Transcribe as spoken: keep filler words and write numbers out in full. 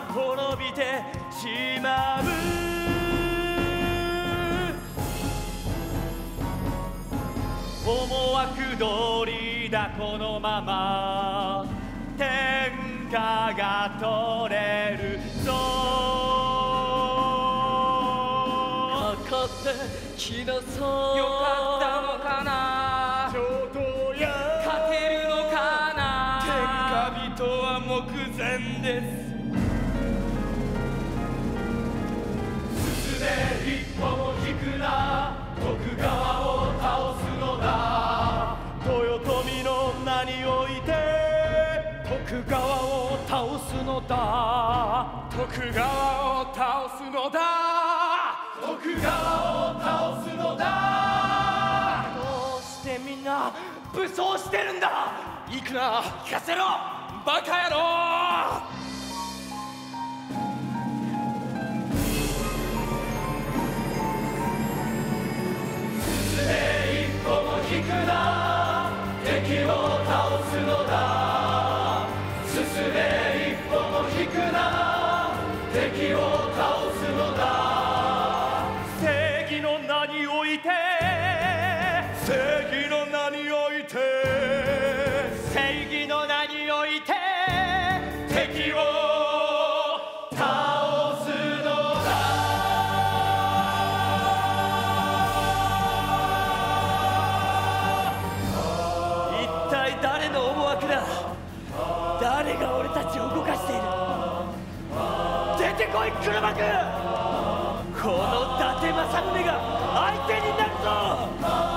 滅びてしまう。思惑通りだこのまま天下が取れるぞ。 かかってきなさい。 よかったのかな。 上等や勝てるのかな。 天下人は目前です。進め一歩も引くな徳川を倒すのだ。豊臣の名において徳川を倒すのだ。徳川を倒すのだ。徳川を倒すのだ。どうしてみんな武装してるんだ。行くな聞かせろバカ野郎。引くな敵を倒すのだ。進め一歩も引くな敵を倒すのだ。正義の名において正義の名において正義の名において敵を倒すのだ。誰の思惑だ。誰が俺たちを動かしている。出てこい黒幕。この伊達政宗が相手になるぞ。